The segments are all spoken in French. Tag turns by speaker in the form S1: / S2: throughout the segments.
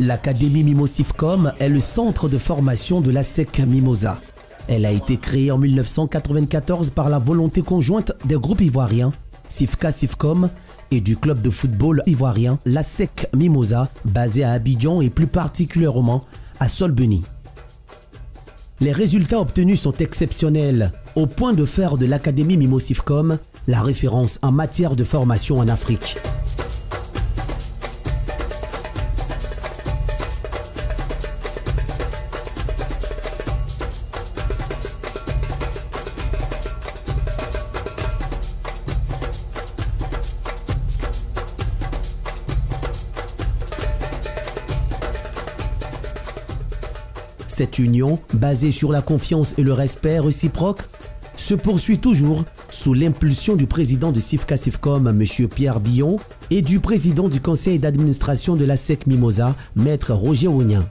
S1: L'Académie Mimosifcom est le centre de formation de l'ASEC Mimosa. Elle a été créée en 1994 par la volonté conjointe des groupes ivoiriens, Sifka Sifcom, et du club de football ivoirien, l'ASEC Mimosa, basé à Abidjan et plus particulièrement à Solbeni. Les résultats obtenus sont exceptionnels, au point de faire de l'Académie Mimosifcom la référence en matière de formation en Afrique. Cette union, basée sur la confiance et le respect réciproque, se poursuit toujours sous l'impulsion du président de Sifka Sifcom, M. Pierre Billon, et du président du conseil d'administration de l'ASEC Mimosa, Maître Roger Ognin.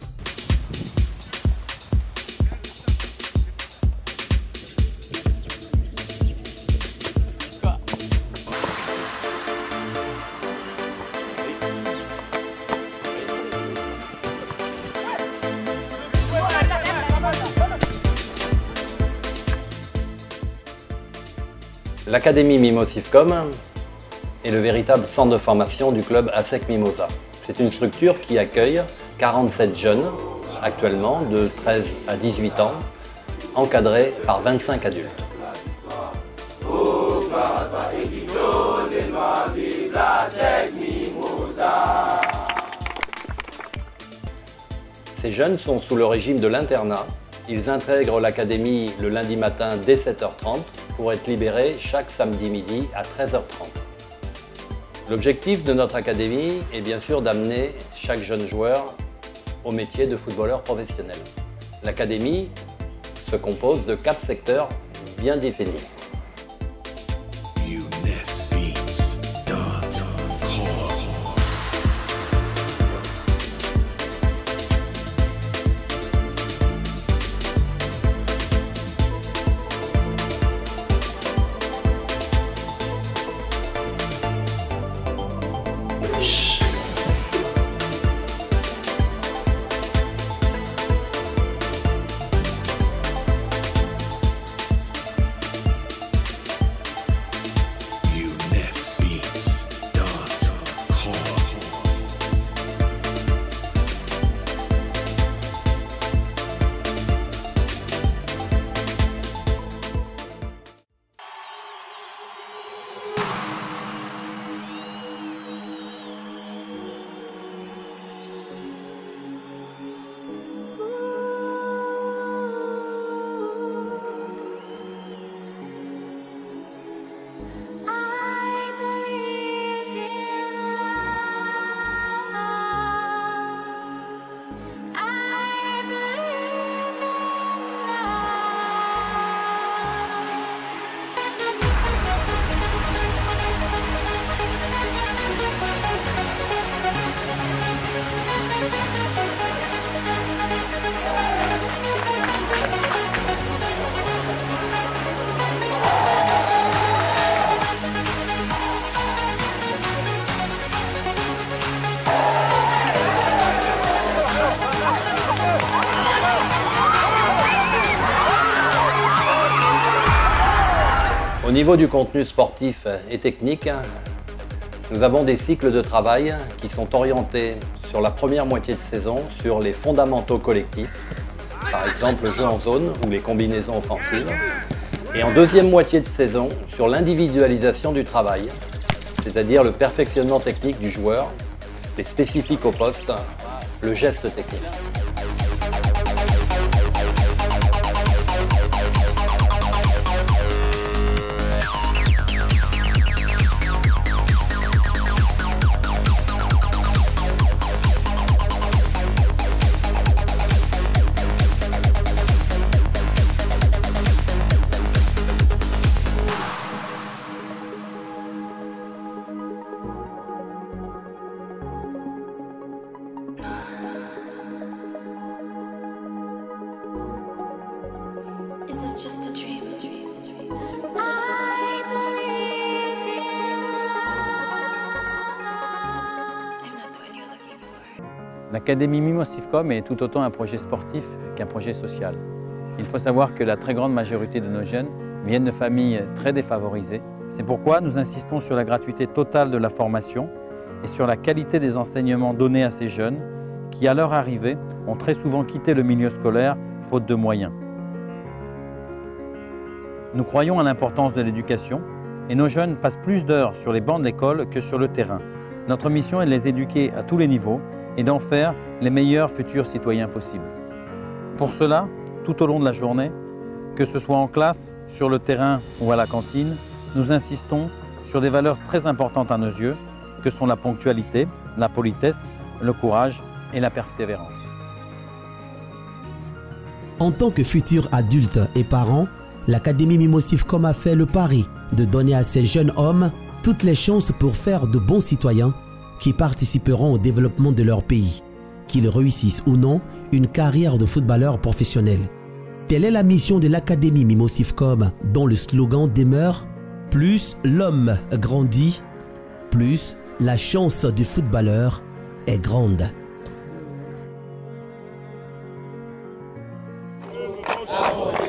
S2: L'Académie Mimosifcom est le véritable centre de formation du club ASEC Mimosa. C'est une structure qui accueille 47 jeunes, actuellement de 13 à 18 ans, encadrés par 25 adultes. Ces jeunes sont sous le régime de l'internat. Ils intègrent l'académie le lundi matin dès 7h30 pour être libérés chaque samedi midi à 13h30. L'objectif de notre académie est bien sûr d'amener chaque jeune joueur au métier de footballeur professionnel. L'académie se compose de 4 secteurs bien définis. Au niveau du contenu sportif et technique, nous avons des cycles de travail qui sont orientés sur la première moitié de saison sur les fondamentaux collectifs, par exemple le jeu en zone ou les combinaisons offensives, et en deuxième moitié de saison sur l'individualisation du travail, c'est-à-dire le perfectionnement technique du joueur, les spécifiques au poste, le geste technique.
S3: L'Académie Mimo-Sifcom est tout autant un projet sportif qu'un projet social. Il faut savoir que la très grande majorité de nos jeunes viennent de familles très défavorisées. C'est pourquoi nous insistons sur la gratuité totale de la formation et sur la qualité des enseignements donnés à ces jeunes qui, à leur arrivée, ont très souvent quitté le milieu scolaire faute de moyens. Nous croyons à l'importance de l'éducation et nos jeunes passent plus d'heures sur les bancs de l'école que sur le terrain. Notre mission est de les éduquer à tous les niveaux et d'en faire les meilleurs futurs citoyens possibles. Pour cela, tout au long de la journée, que ce soit en classe, sur le terrain ou à la cantine, nous insistons sur des valeurs très importantes à nos yeux, que sont la ponctualité, la politesse, le courage et la persévérance.
S1: En tant que futurs adultes et parents, l'Académie Mimo-Sifcom a fait le pari de donner à ces jeunes hommes toutes les chances pour faire de bons citoyens qui participeront au développement de leur pays, qu'ils réussissent ou non une carrière de footballeur professionnel. Telle est la mission de l'Académie Mimo-Sifcom, dont le slogan demeure « Plus l'homme grandit, plus la chance du footballeur est grande ».
S4: Bravo.